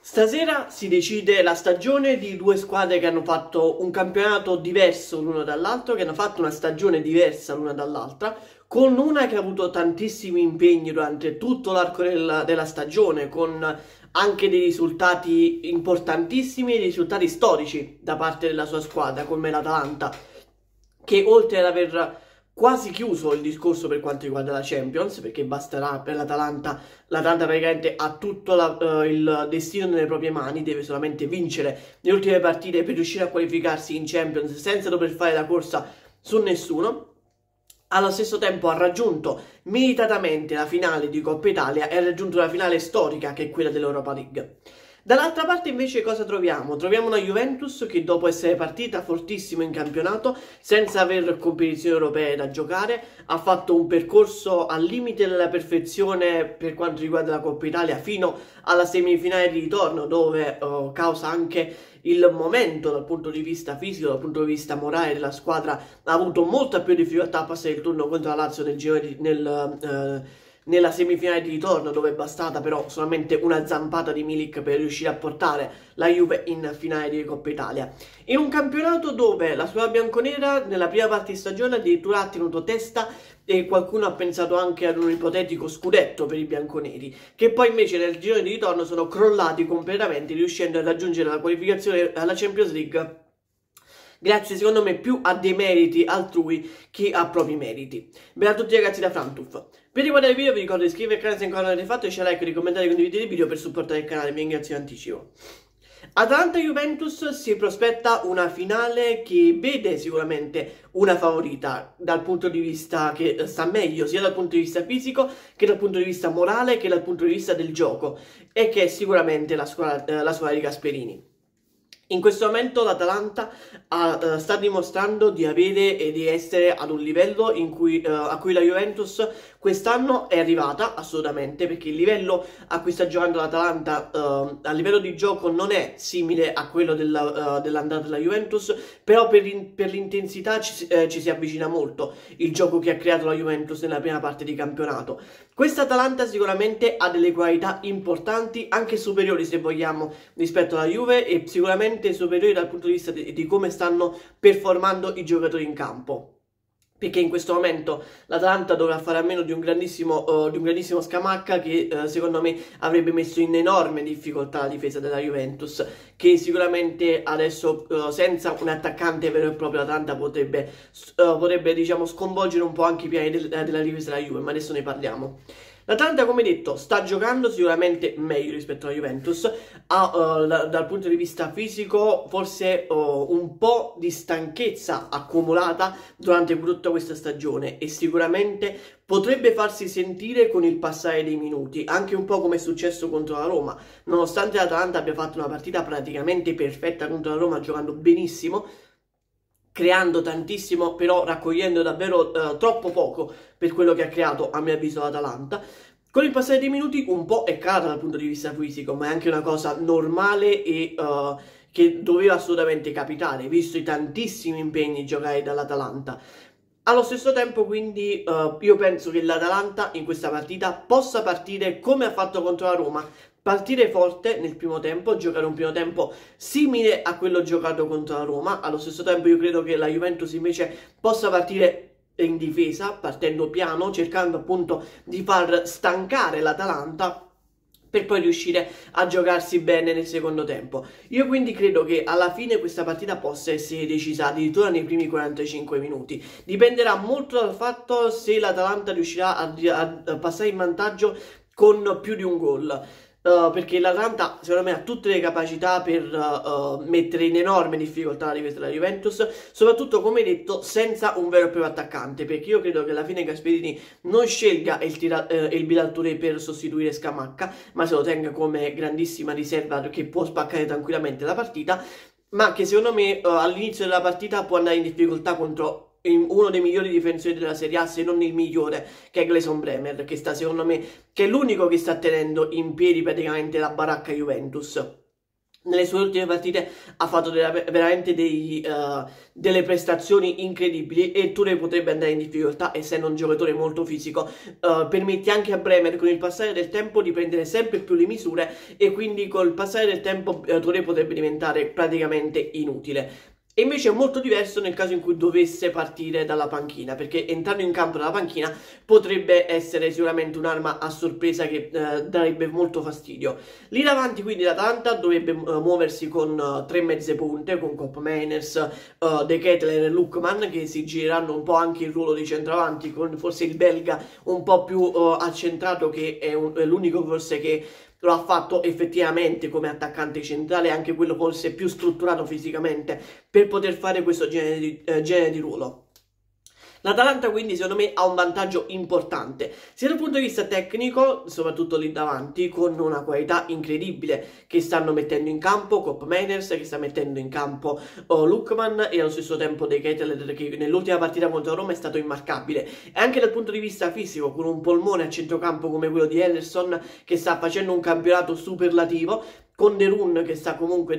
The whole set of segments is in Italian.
Stasera si decide la stagione di due squadre che hanno fatto un campionato diverso l'uno dall'altro, che hanno fatto una stagione diversa l'una dall'altra, con una che ha avuto tantissimi impegni durante tutto l'arco della stagione, con anche dei risultati importantissimi e dei risultati storici da parte della sua squadra, come l'Atalanta, che oltre ad aver quasi chiuso il discorso per quanto riguarda la Champions, perché basterà per l'Atalanta praticamente ha tutto il destino nelle proprie mani, deve solamente vincere le ultime partite per riuscire a qualificarsi in Champions senza dover fare la corsa su nessuno. Allo stesso tempo ha raggiunto meritatamente la finale di Coppa Italia e ha raggiunto la finale storica che è quella dell'Europa League. Dall'altra parte invece cosa troviamo? Troviamo una Juventus che dopo essere partita fortissimo in campionato, senza aver competizioni europee da giocare, ha fatto un percorso al limite della perfezione per quanto riguarda la Coppa Italia fino alla semifinale di ritorno, dove causa anche il momento dal punto di vista fisico, dal punto di vista morale della squadra, ha avuto molta più difficoltà a passare il turno contro la Lazio nella semifinale di ritorno, dove è bastata però solamente una zampata di Milik per riuscire a portare la Juve in finale di Coppa Italia. In un campionato dove la squadra bianconera nella prima parte di stagione addirittura ha tenuto testa e qualcuno ha pensato anche ad un ipotetico scudetto per i bianconeri, che poi invece nel girone di ritorno sono crollati completamente, riuscendo a raggiungere la qualificazione alla Champions League grazie secondo me più a dei meriti altrui che a propri meriti. Bene a tutti ragazzi da Frantuf. Per riguardare il video vi ricordo di iscrivervi al canale se ancora non l'avete fatto, lasciare like, commentare e condividere il video per supportare il canale, vi ringrazio in anticipo. Atalanta-Juventus si prospetta una finale che vede sicuramente una favorita dal punto di vista che sta meglio sia dal punto di vista fisico che dal punto di vista morale che dal punto di vista del gioco, e che è sicuramente la squadra di Gasperini. In questo momento l'Atalanta sta dimostrando di avere e di essere ad un livello a cui la Juventus quest'anno è arrivata assolutamente, perché il livello a cui sta giocando l'Atalanta a livello di gioco non è simile a quello dell'andata della Juventus, però per l'intensità ci si avvicina molto il gioco che ha creato la Juventus nella prima parte di campionato. Questa Atalanta sicuramente ha delle qualità importanti, anche superiori se vogliamo rispetto alla Juve, e sicuramente superiori dal punto di vista di come stanno performando i giocatori in campo. Perché in questo momento l'Atalanta dovrà fare a meno di un grandissimo Scamacca, che secondo me avrebbe messo in enorme difficoltà la difesa della Juventus, che sicuramente adesso senza un attaccante vero e proprio l'Atalanta potrebbe diciamo sconvolgere un po' anche i piani della difesa della Juve, ma adesso ne parliamo. L'Atalanta, come detto, sta giocando sicuramente meglio rispetto alla Juventus, dal punto di vista fisico forse un po' di stanchezza accumulata durante tutta questa stagione, e sicuramente potrebbe farsi sentire con il passare dei minuti, anche un po' come è successo contro la Roma. Nonostante l'Atalanta abbia fatto una partita praticamente perfetta contro la Roma, giocando benissimo, creando tantissimo, però raccogliendo davvero troppo poco per quello che ha creato, a mio avviso, l'Atalanta. Con il passare dei minuti un po' è calata dal punto di vista fisico, ma è anche una cosa normale e che doveva assolutamente capitare, visto i tantissimi impegni giocati dall'Atalanta. Allo stesso tempo, quindi, io penso che l'Atalanta in questa partita possa partire come ha fatto contro la Roma, partire forte nel primo tempo, giocare un primo tempo simile a quello giocato contro la Roma. Allo stesso tempo io credo che la Juventus invece possa partire in difesa, partendo piano, cercando appunto di far stancare l'Atalanta per poi riuscire a giocarsi bene nel secondo tempo. Io quindi credo che alla fine questa partita possa essere decisa addirittura nei primi 45 minuti. Dipenderà molto dal fatto se l'Atalanta riuscirà a passare in vantaggio con più di un gol. Perché l'Atalanta secondo me ha tutte le capacità per mettere in enorme difficoltà la difesa della Juventus, soprattutto come detto senza un vero e proprio attaccante, perché io credo che alla fine Gasperini non scelga il Bilal Touré per sostituire Scamacca, ma se lo tenga come grandissima riserva che può spaccare tranquillamente la partita, ma che secondo me all'inizio della partita può andare in difficoltà contro uno dei migliori difensori della Serie A, se non il migliore, che è Gleison Bremer, che secondo me, che è l'unico che sta tenendo in piedi praticamente la baracca Juventus. nelle sue ultime partite ha fatto veramente delle prestazioni incredibili e Touré potrebbe andare in difficoltà essendo un giocatore molto fisico. Permette anche a Bremer con il passare del tempo di prendere sempre più le misure e quindi col passare del tempo Touré potrebbe diventare praticamente inutile. E invece è molto diverso nel caso in cui dovesse partire dalla panchina, perché entrando in campo dalla panchina potrebbe essere sicuramente un'arma a sorpresa che darebbe molto fastidio. Lì davanti quindi l'Atalanta dovrebbe muoversi con tre mezze punte, con Koop Meiners, De Ketelaere e Lookman, che si gireranno un po' anche il ruolo di centravanti, con forse il belga un po' più accentrato, che è l'unico forse che lo ha fatto effettivamente come attaccante centrale, anche quello forse più strutturato fisicamente per poter fare questo genere di ruolo. L'Atalanta quindi secondo me ha un vantaggio importante, sia dal punto di vista tecnico, soprattutto lì davanti, con una qualità incredibile che stanno mettendo in campo Koop Meiners, che sta mettendo in campo Lookman e allo stesso tempo De Ketelaere, che nell'ultima partita contro Roma è stato immarcabile. E anche dal punto di vista fisico, con un polmone a centrocampo come quello di Ederson, che sta facendo un campionato superlativo, con De Roon che sta comunque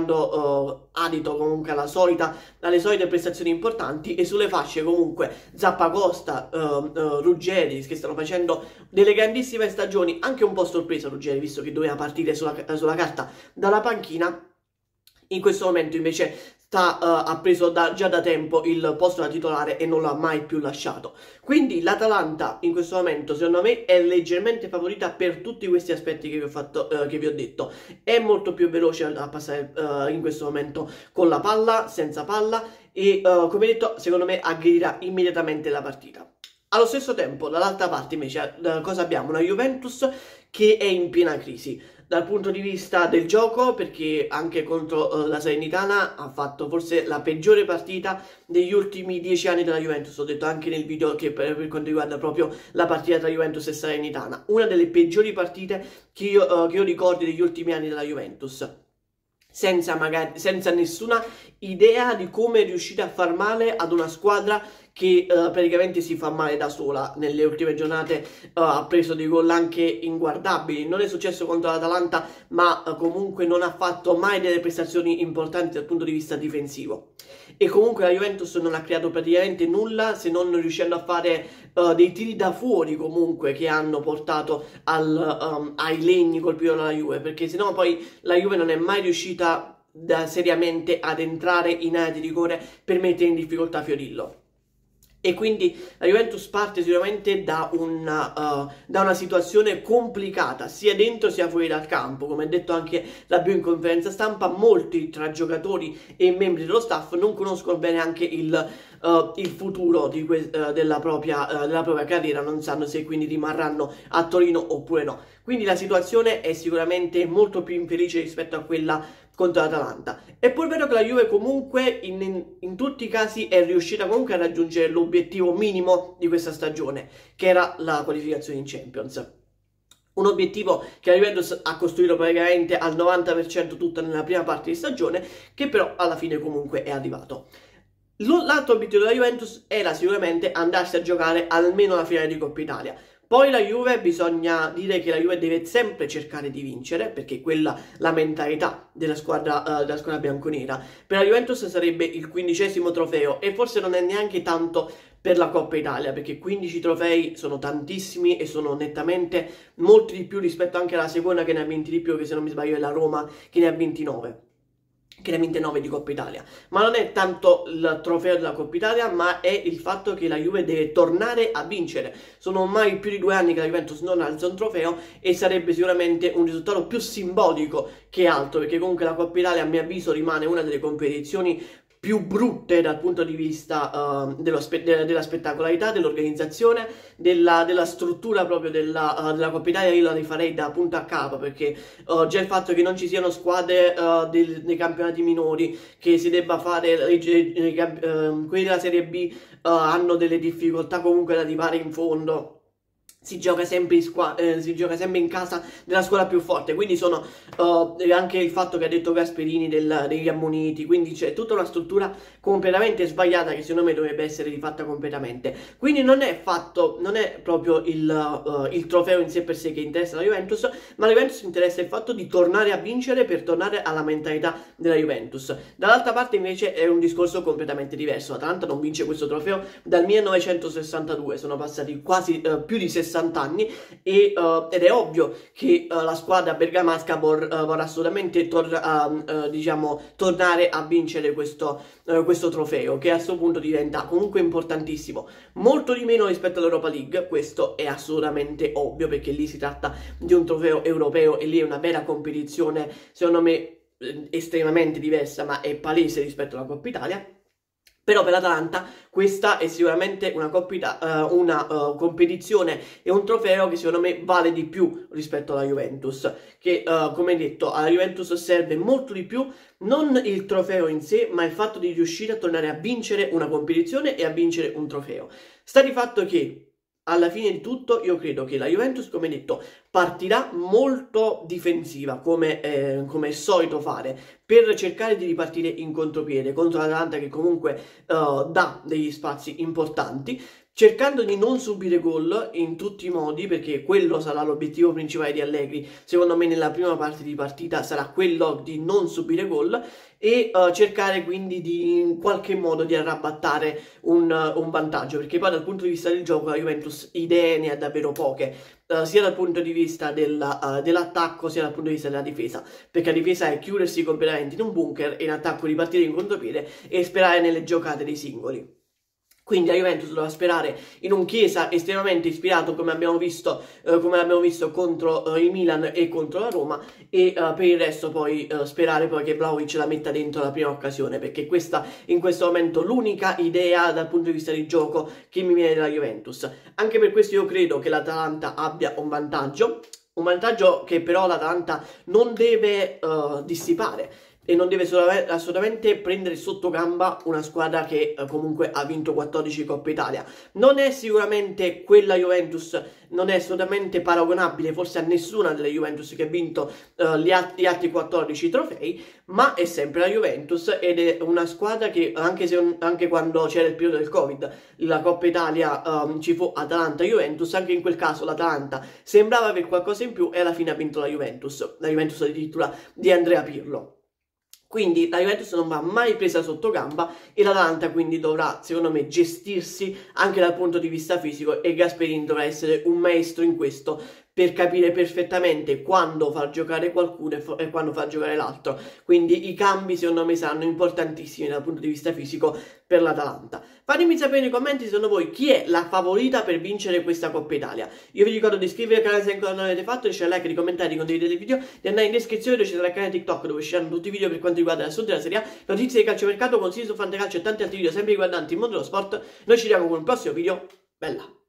dando adito comunque alle solite prestazioni importanti, e sulle fasce comunque Zappacosta, Ruggeri, che stanno facendo delle grandissime stagioni, anche un po' sorpresa Ruggeri visto che doveva partire sulla carta dalla panchina. In questo momento invece ha preso già da tempo il posto da titolare e non l'ha mai più lasciato. Quindi l'Atalanta in questo momento secondo me è leggermente favorita per tutti questi aspetti che vi ho detto. È molto più veloce a passare in questo momento con la palla, senza palla e come detto secondo me aggredirà immediatamente la partita. Allo stesso tempo dall'altra parte invece cosa abbiamo? Una Juventus che è in piena crisi dal punto di vista del gioco, perché anche contro la Salernitana ha fatto forse la peggiore partita degli ultimi 10 anni della Juventus. Ho detto anche nel video che per quanto riguarda proprio la partita tra Juventus e Salernitana, una delle peggiori partite che io ricordi degli ultimi anni della Juventus, senza nessuna idea di come riuscire a far male ad una squadra che praticamente si fa male da sola. Nelle ultime giornate ha preso dei gol anche inguardabili. Non è successo contro l'Atalanta, ma comunque non ha fatto mai delle prestazioni importanti dal punto di vista difensivo. E comunque la Juventus non ha creato praticamente nulla, se non riuscendo a fare dei tiri da fuori comunque che hanno portato ai legni colpito dalla Juve, perché sennò poi la Juve non è mai riuscita seriamente ad entrare in area di rigore per mettere in difficoltà Fiorillo. E quindi la Juventus parte sicuramente da una situazione complicata, sia dentro sia fuori dal campo. Come ha detto anche la Bio in conferenza stampa, molti tra giocatori e membri dello staff non conoscono bene anche il futuro della propria carriera, non sanno se quindi rimarranno a Torino oppure no. Quindi la situazione è sicuramente molto più infelice rispetto a quella contro l'Atalanta. È pur vero che la Juve comunque in tutti i casi è riuscita comunque a raggiungere l'obiettivo minimo di questa stagione, che era la qualificazione in Champions. Un obiettivo che la Juventus ha costruito praticamente al 90% tutta nella prima parte di stagione, che però alla fine comunque è arrivato. L'altro obiettivo della Juventus era sicuramente andarsi a giocare almeno la finale di Coppa Italia. Poi la Juve, bisogna dire che la Juve deve sempre cercare di vincere, perché quella è la mentalità della squadra bianconera. Per la Juventus sarebbe il 15° trofeo e forse non è neanche tanto per la Coppa Italia, perché 15 trofei sono tantissimi e sono nettamente molti di più rispetto anche alla seconda che ne ha vinti di più, che se non mi sbaglio è la Roma che ne ha 29. Che ne ha 29 di Coppa Italia. Ma non è tanto il trofeo della Coppa Italia, ma è il fatto che la Juve deve tornare a vincere. Sono ormai più di 2 anni che la Juventus non alza un trofeo e sarebbe sicuramente un risultato più simbolico che altro, perché comunque la Coppa Italia a mio avviso rimane una delle competizioni più brutte dal punto di vista della spettacolarità, dell'organizzazione, della struttura proprio della Coppa Italia. Io la rifarei da punto a capo, perché già il fatto che non ci siano squadre nei campionati minori, che si debba fare quelli della Serie B hanno delle difficoltà comunque ad arrivare in fondo. si gioca sempre in casa della squadra più forte, quindi sono anche il fatto che ha detto Gasperini degli ammoniti, quindi c'è tutta una struttura completamente sbagliata che secondo me dovrebbe essere rifatta completamente. Quindi non è proprio il trofeo in sé per sé che interessa la Juventus, ma la Juventus interessa il fatto di tornare a vincere per tornare alla mentalità della Juventus. Dall'altra parte invece è un discorso completamente diverso. L'Atalanta non vince questo trofeo dal 1962, sono passati quasi più di 60 anni ed è ovvio che la squadra bergamasca vorrà assolutamente tornare a vincere questo trofeo, che a questo punto diventa comunque importantissimo, molto di meno rispetto all'Europa League. Questo è assolutamente ovvio, perché lì si tratta di un trofeo europeo e lì è una vera competizione, secondo me estremamente diversa, ma è palese rispetto alla Coppa Italia. Però per l'Atalanta questa è sicuramente una competizione e un trofeo che secondo me vale di più rispetto alla Juventus, che come detto alla Juventus serve molto di più non il trofeo in sé, ma il fatto di riuscire a tornare a vincere una competizione e a vincere un trofeo. Sta di fatto che alla fine di tutto io credo che la Juventus, come detto, partirà molto difensiva, come è solito fare, per cercare di ripartire in contropiede contro l'Atalanta, che comunque dà degli spazi importanti, cercando di non subire gol in tutti i modi, perché quello sarà l'obiettivo principale di Allegri. Secondo me nella prima parte di partita sarà quello di non subire gol e cercare quindi di in qualche modo di arrabattare un vantaggio, perché poi dal punto di vista del gioco la Juventus idee ne ha davvero poche, sia dal punto di vista dell'attacco sia dal punto di vista della difesa, perché la difesa è chiudersi completamente in un bunker e in attacco ripartire in contropiede e sperare nelle giocate dei singoli. Quindi la Juventus dovrà sperare in un Chiesa estremamente ispirato, come abbiamo visto contro il Milan e contro la Roma, e per il resto poi sperare poi che Vlahovic la metta dentro la prima occasione, perché questa in questo momento l'unica idea dal punto di vista di gioco che mi viene dalla Juventus. Anche per questo io credo che l'Atalanta abbia un vantaggio che però l'Atalanta non deve dissipare. E non deve assolutamente prendere sotto gamba una squadra che comunque ha vinto 14 Coppa Italia. Non è sicuramente quella Juventus, non è assolutamente paragonabile forse a nessuna delle Juventus che ha vinto gli altri 14 trofei, ma è sempre la Juventus ed è una squadra che anche quando c'era il periodo del Covid, la Coppa Italia ci fu Atalanta-Juventus, anche in quel caso l'Atalanta sembrava avere qualcosa in più e alla fine ha vinto la Juventus addirittura di Andrea Pirlo. Quindi la Juventus non va mai presa sotto gamba e l'Atalanta quindi dovrà, secondo me, gestirsi anche dal punto di vista fisico, e Gasperini dovrà essere un maestro in questo per capire perfettamente quando far giocare qualcuno e quando far giocare l'altro. Quindi i cambi secondo me saranno importantissimi dal punto di vista fisico per l'Atalanta. Fatemi sapere nei commenti secondo voi chi è la favorita per vincere questa Coppa Italia. Io vi ricordo di iscrivervi al canale se ancora non l'avete fatto, di lasciare like, di commentare, di condividere il video, di andare in descrizione dove c'è il canale TikTok dove usciranno tutti i video per quanto riguarda l'assunto della Serie A, notizie di calciomercato, consigli su fantacalcio e tanti altri video sempre riguardanti il mondo dello sport. Noi ci vediamo con un prossimo video. Bella!